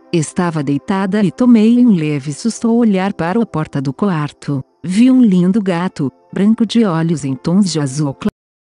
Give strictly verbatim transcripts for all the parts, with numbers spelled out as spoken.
Estava deitada e tomei um leve susto ao olhar para a porta do quarto. Vi um lindo gato, branco de olhos em tons de azul claro.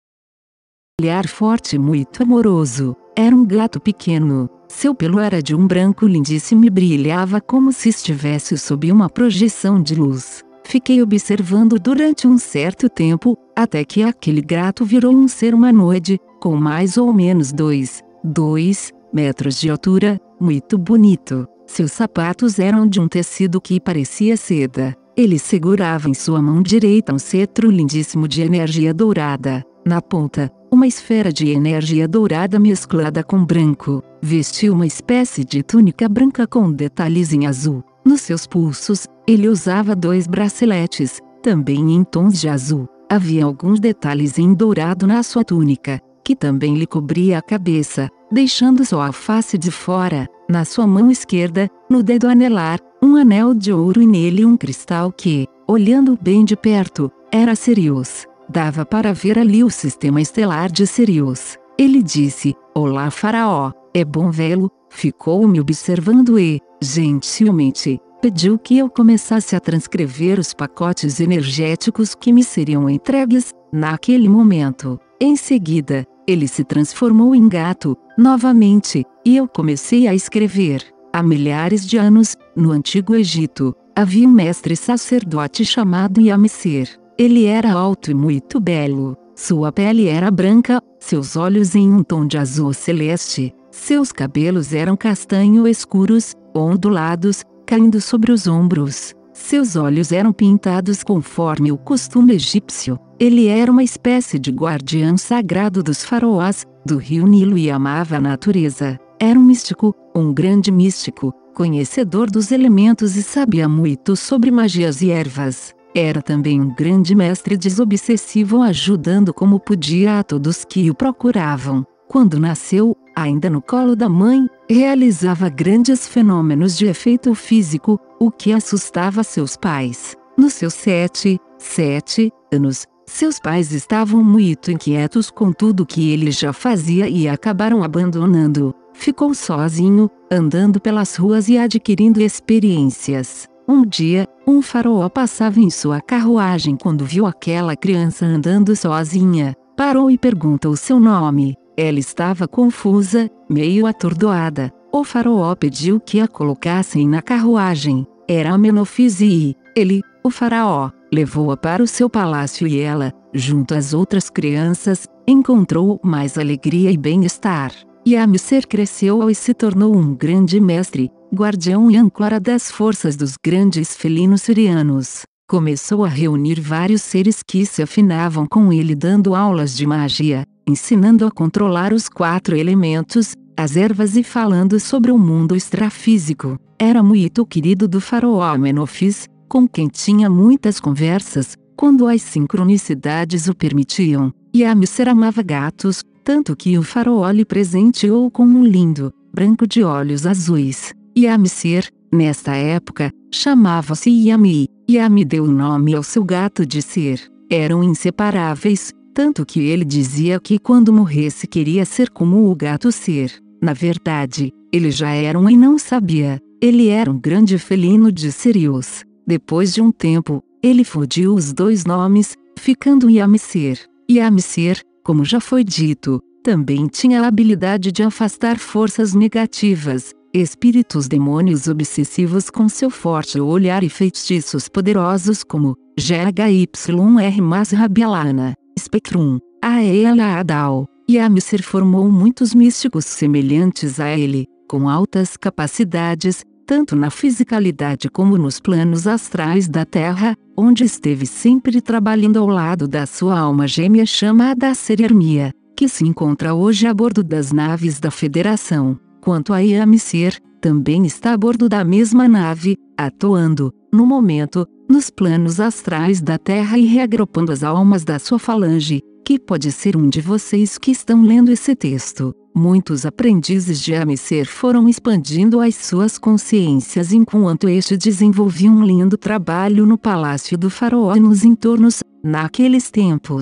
Olhar forte e muito amoroso. Era um gato pequeno. Seu pelo era de um branco lindíssimo e brilhava como se estivesse sob uma projeção de luz. Fiquei observando durante um certo tempo, até que aquele gato virou um ser humanoide, com mais ou menos dois, dois metros de altura, muito bonito. Seus sapatos eram de um tecido que parecia seda. Ele segurava em sua mão direita um cetro lindíssimo de energia dourada. Na ponta, uma esfera de energia dourada mesclada com branco. Vestia uma espécie de túnica branca com detalhes em azul. Nos seus pulsos, ele usava dois braceletes, também em tons de azul. Havia alguns detalhes em dourado na sua túnica, que também lhe cobria a cabeça, deixando só a face de fora. Na sua mão esquerda, no dedo anelar, um anel de ouro e nele um cristal que, olhando bem de perto, era Sirius. Dava para ver ali o sistema estelar de Sirius. Ele disse: "Olá, faraó, é bom vê-lo." Ficou me observando e, gentilmente, pediu que eu começasse a transcrever os pacotes energéticos que me seriam entregues, naquele momento. Em seguida, ele se transformou em gato, novamente, e eu comecei a escrever. Há milhares de anos, no Antigo Egito, havia um mestre sacerdote chamado Yamser. Ele era alto e muito belo. Sua pele era branca, seus olhos em um tom de azul celeste. Seus cabelos eram castanho escuros, ondulados, caindo sobre os ombros. Seus olhos eram pintados conforme o costume egípcio. Ele era uma espécie de guardião sagrado dos faraós, do rio Nilo e amava a natureza. Era um místico, um grande místico, conhecedor dos elementos e sabia muito sobre magias e ervas. Era também um grande mestre desobsessivo, ajudando como podia a todos que o procuravam. Quando nasceu, ainda no colo da mãe, realizava grandes fenômenos de efeito físico, o que assustava seus pais. Nos seus sete, sete anos, seus pais estavam muito inquietos com tudo que ele já fazia e acabaram abandonando. Ficou sozinho, andando pelas ruas e adquirindo experiências. Um dia, um faraó passava em sua carruagem quando viu aquela criança andando sozinha. Parou e perguntou seu nome. Ela estava confusa, meio atordoada. O faraó pediu que a colocassem na carruagem. Era Amenofis e ele, o faraó, levou-a para o seu palácio e ela, junto às outras crianças, encontrou mais alegria e bem-estar. Yamser cresceu e se tornou um grande mestre, guardião e âncora das forças dos grandes felinos sirianos. Começou a reunir vários seres que se afinavam com ele, dando aulas de magia, ensinando a controlar os quatro elementos, as ervas e falando sobre o mundo extrafísico. Era muito querido do faraó Amenofis, com quem tinha muitas conversas, quando as sincronicidades o permitiam. Yamser amava gatos, tanto que o faraó lhe presenteou com um lindo, branco de olhos azuis. Yamser, nesta época, chamava-se Yami. Yami deu o nome ao seu gato de ser. Eram inseparáveis, tanto que ele dizia que quando morresse queria ser como o gato ser. Na verdade, ele já era um e não sabia. Ele era um grande felino de Sirius. Depois de um tempo, ele fundiu os dois nomes, ficando Yamser. Yamser, como já foi dito, também tinha a habilidade de afastar forças negativas, espíritos demônios obsessivos com seu forte olhar e feitiços poderosos como G H Y R Masrabialana, Spectrum, Aela Adal. Yamser formou muitos místicos semelhantes a ele, com altas capacidades, tanto na fisicalidade como nos planos astrais da Terra, onde esteve sempre trabalhando ao lado da sua alma gêmea chamada Serermia, que se encontra hoje a bordo das naves da Federação. Quanto a Yamser, também está a bordo da mesma nave, atuando, no momento, nos planos astrais da Terra e reagrupando as almas da sua falange, que pode ser um de vocês que estão lendo esse texto. Muitos aprendizes de Yamser foram expandindo as suas consciências enquanto este desenvolvia um lindo trabalho no palácio do faraó e nos entornos, naqueles tempos.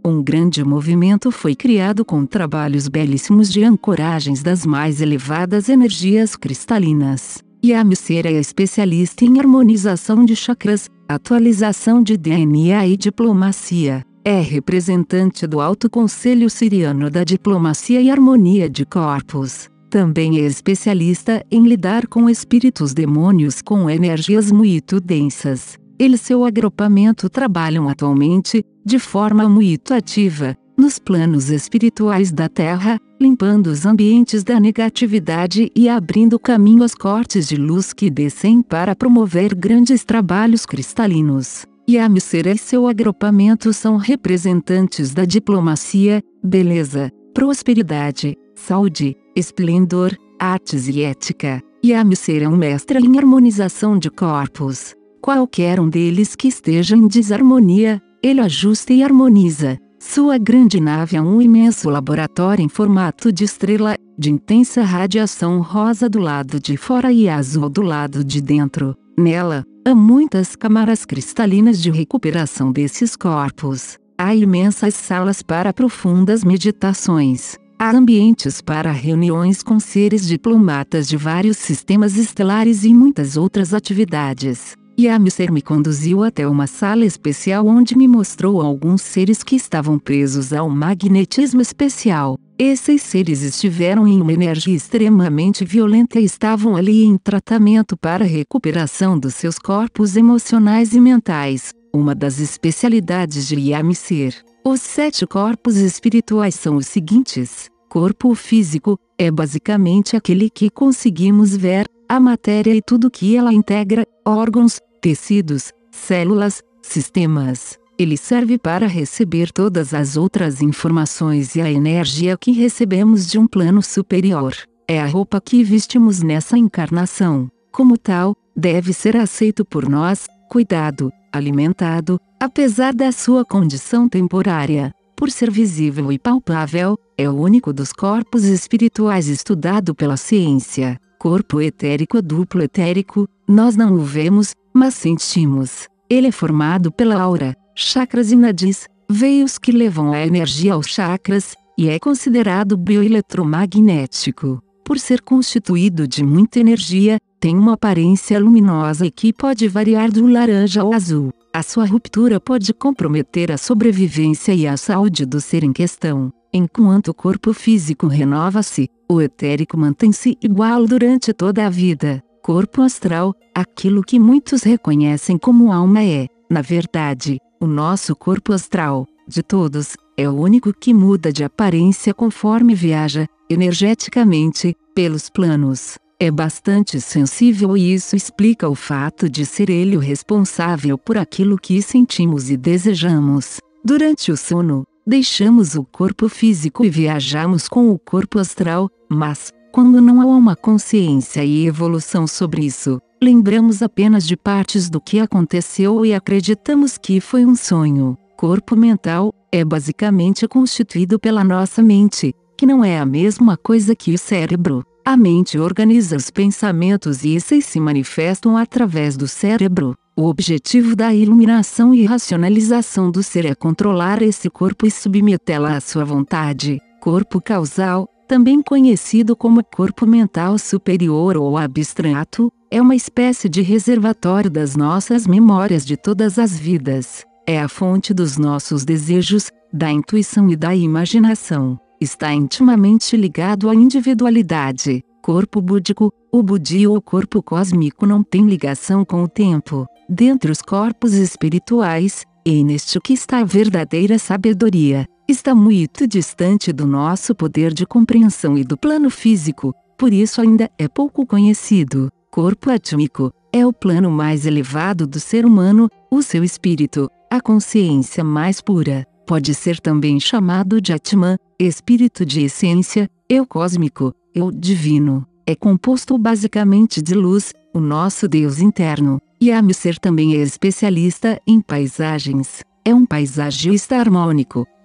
Um grande movimento foi criado com trabalhos belíssimos de ancoragens das mais elevadas energias cristalinas. Yamser é especialista em harmonização de chakras, atualização de D N A e diplomacia. É representante do Alto Conselho Siriano da Diplomacia e Harmonia de Corpos. Também é especialista em lidar com espíritos demônios com energias muito densas. Ele e seu agrupamento trabalham atualmente, de forma muito ativa, nos planos espirituais da Terra, limpando os ambientes da negatividade e abrindo caminho aos cortes de luz que descem para promover grandes trabalhos cristalinos. Yamser e seu agrupamento são representantes da diplomacia, beleza, prosperidade, saúde, esplendor, artes e ética. Yamser é um mestre em harmonização de corpos. Qualquer um deles que esteja em desarmonia, ele ajusta e harmoniza. Sua grande nave é um imenso laboratório em formato de estrela, de intensa radiação rosa do lado de fora e azul do lado de dentro. Nela, há muitas câmaras cristalinas de recuperação desses corpos. Há imensas salas para profundas meditações. Há ambientes para reuniões com seres diplomatas de vários sistemas estelares e muitas outras atividades. Yamser me conduziu até uma sala especial onde me mostrou alguns seres que estavam presos a um magnetismo especial. Esses seres estiveram em uma energia extremamente violenta e estavam ali em tratamento para a recuperação dos seus corpos emocionais e mentais, uma das especialidades de Yamser. Os sete corpos espirituais são os seguintes. Corpo físico é basicamente aquele que conseguimos ver, a matéria e tudo que ela integra, órgãos, tecidos, células, sistemas. Ele serve para receber todas as outras informações e a energia que recebemos de um plano superior. É a roupa que vestimos nessa encarnação. Como tal, deve ser aceito por nós, cuidado, alimentado, apesar da sua condição temporária. Por ser visível e palpável, é o único dos corpos espirituais estudado pela ciência. Corpo etérico duplo etérico, nós não o vemos, mas sentimos. Ele é formado pela aura, chakras e nadis, veios que levam a energia aos chakras, e é considerado bioeletromagnético. Por ser constituído de muita energia, tem uma aparência luminosa e que pode variar do laranja ao azul. A sua ruptura pode comprometer a sobrevivência e a saúde do ser em questão. Enquanto o corpo físico renova-se, o etérico mantém-se igual durante toda a vida. Corpo astral, aquilo que muitos reconhecem como alma é, na verdade, o nosso corpo astral, de todos, é o único que muda de aparência conforme viaja, energeticamente, pelos planos. É bastante sensível e isso explica o fato de ser ele o responsável por aquilo que sentimos e desejamos. Durante o sono, deixamos o corpo físico e viajamos com o corpo astral, mas, quando não há uma consciência e evolução sobre isso, lembramos apenas de partes do que aconteceu e acreditamos que foi um sonho. Corpo mental é basicamente constituído pela nossa mente, que não é a mesma coisa que o cérebro. A mente organiza os pensamentos e esses se manifestam através do cérebro. O objetivo da iluminação e racionalização do ser é controlar esse corpo e submetê-la à sua vontade. Corpo causal, também conhecido como corpo mental superior ou abstrato, é uma espécie de reservatório das nossas memórias de todas as vidas. É a fonte dos nossos desejos, da intuição e da imaginação. Está intimamente ligado à individualidade. Corpo búdico, o budi ou corpo cósmico não tem ligação com o tempo. Dentre os corpos espirituais, é neste que está a verdadeira sabedoria. Está muito distante do nosso poder de compreensão e do plano físico, por isso ainda é pouco conhecido. Corpo atômico é o plano mais elevado do ser humano, o seu espírito, a consciência mais pura. Pode ser também chamado de Atman, espírito de essência, eu cósmico, eu divino. É composto basicamente de luz, o nosso Deus interno. Yamser também é especialista em paisagens. É um paisagista harmônico,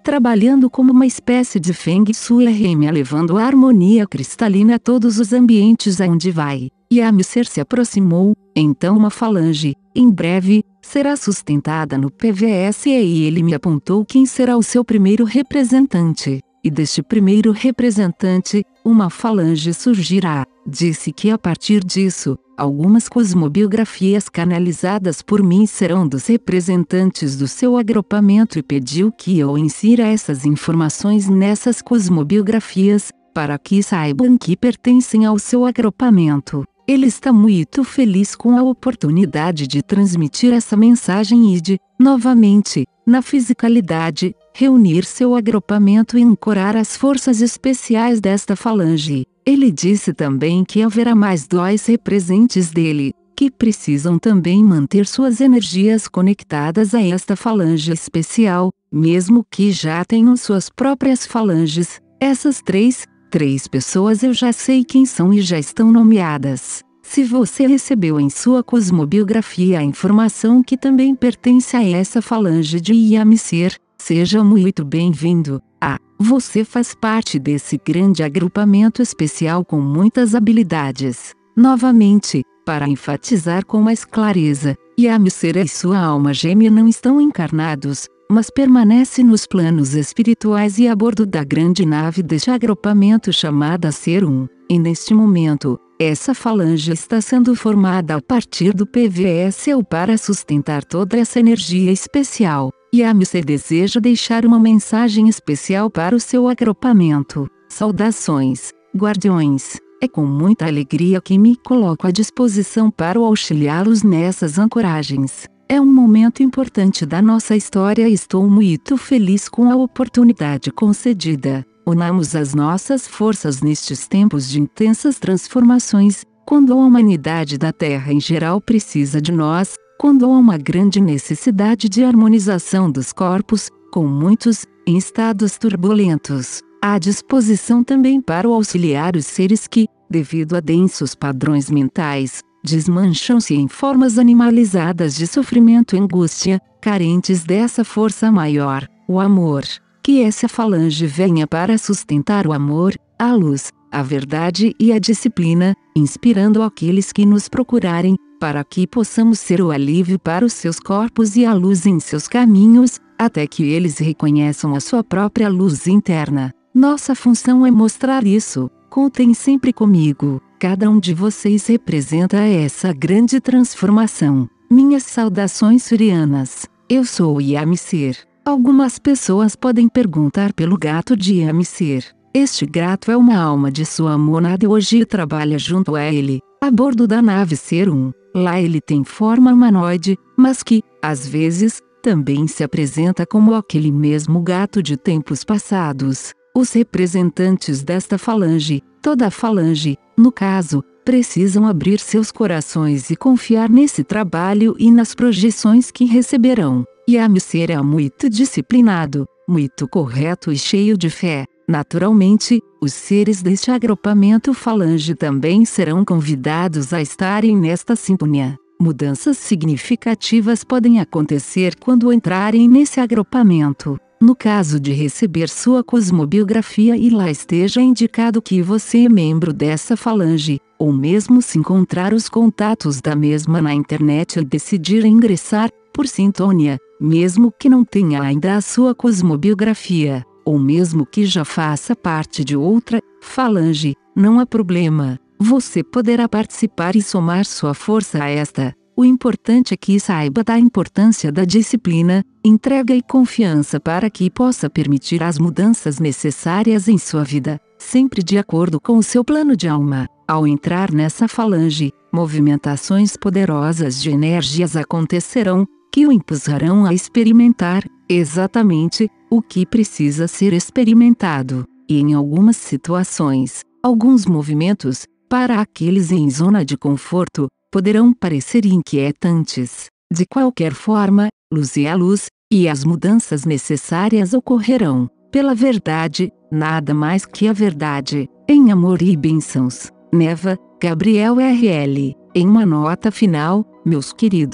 trabalhando como uma espécie de Feng Shui Reme, levando a harmonia cristalina a todos os ambientes aonde vai. Yamser se aproximou, então uma falange, em breve, será sustentada no P V S e ele me apontou quem será o seu primeiro representante. E deste primeiro representante, uma falange surgirá. Disse que a partir disso, algumas cosmobiografias canalizadas por mim serão dos representantes do seu agrupamento e pediu que eu insira essas informações nessas cosmobiografias, para que saibam que pertencem ao seu agrupamento. Ele está muito feliz com a oportunidade de transmitir essa mensagem e de, novamente, na fisicalidade, reunir seu agrupamento e ancorar as forças especiais desta falange. Ele disse também que haverá mais dois representantes dele, que precisam também manter suas energias conectadas a esta falange especial, mesmo que já tenham suas próprias falanges. Essas três, três pessoas eu já sei quem são e já estão nomeadas. Se você recebeu em sua cosmobiografia a informação que também pertence a essa falange de Yamser, seja muito bem-vindo. Ah, você faz parte desse grande agrupamento especial com muitas habilidades. Novamente, para enfatizar com mais clareza, Yamser e sua alma gêmea não estão encarnados, mas permanece nos planos espirituais e a bordo da grande nave deste agrupamento chamada Ser um. E neste momento, essa falange está sendo formada a partir do P V S E U para sustentar toda essa energia especial. Yamser deseja deixar uma mensagem especial para o seu agrupamento. Saudações, guardiões. É com muita alegria que me coloco à disposição para auxiliá-los nessas ancoragens. É um momento importante da nossa história e estou muito feliz com a oportunidade concedida. Unamos as nossas forças nestes tempos de intensas transformações, quando a humanidade da Terra em geral precisa de nós, quando há uma grande necessidade de harmonização dos corpos, com muitos, em estados turbulentos, à disposição também para o auxiliar os seres que, devido a densos padrões mentais, desmancham-se em formas animalizadas de sofrimento e angústia, carentes dessa força maior, o amor. Que essa falange venha para sustentar o amor, a luz, a verdade e a disciplina, inspirando aqueles que nos procurarem, para que possamos ser o alívio para os seus corpos e a luz em seus caminhos, até que eles reconheçam a sua própria luz interna. Nossa função é mostrar isso. Contem sempre comigo. Cada um de vocês representa essa grande transformação. Minhas saudações surianas. Eu sou Yamser. Algumas pessoas podem perguntar pelo gato de Yamser. Este gato é uma alma de sua monada e hoje trabalha junto a ele, a bordo da nave Ser um. Lá ele tem forma humanoide, mas que, às vezes, também se apresenta como aquele mesmo gato de tempos passados. Os representantes desta falange, toda a falange, no caso, precisam abrir seus corações e confiar nesse trabalho e nas projeções que receberão. Yamser é muito disciplinado, muito correto e cheio de fé. Naturalmente, os seres deste agrupamento falange também serão convidados a estarem nesta sintonia. Mudanças significativas podem acontecer quando entrarem nesse agrupamento. No caso de receber sua cosmobiografia e lá esteja indicado que você é membro dessa falange, ou mesmo se encontrar os contatos da mesma na internet e decidir ingressar, por sintonia, mesmo que não tenha ainda a sua cosmobiografia, ou mesmo que já faça parte de outra falange, não há problema. Você poderá participar e somar sua força a esta. O importante é que saiba da importância da disciplina, entrega e confiança para que possa permitir as mudanças necessárias em sua vida, sempre de acordo com o seu plano de alma. Ao entrar nessa falange, movimentações poderosas de energias acontecerão, que o impulsarão a experimentar, exatamente, o que precisa ser experimentado, e em algumas situações, alguns movimentos, para aqueles em zona de conforto, poderão parecer inquietantes. De qualquer forma, luz é a luz, e as mudanças necessárias ocorrerão, pela verdade, nada mais que a verdade, em amor e bênçãos. Neva, Gabriel R L. Em uma nota final, meus queridos,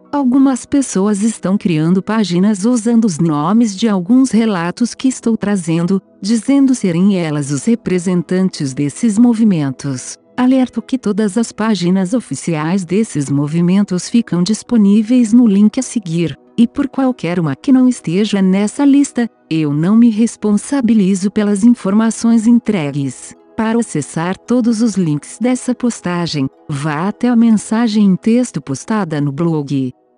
Algumas pessoas estão criando páginas usando os nomes de alguns relatos que estou trazendo, dizendo serem elas os representantes desses movimentos. Alerto que todas as páginas oficiais desses movimentos ficam disponíveis no link a seguir, e por qualquer uma que não esteja nessa lista, eu não me responsabilizo pelas informações entregues. Para acessar todos os links dessa postagem, vá até a mensagem em texto postada no blog.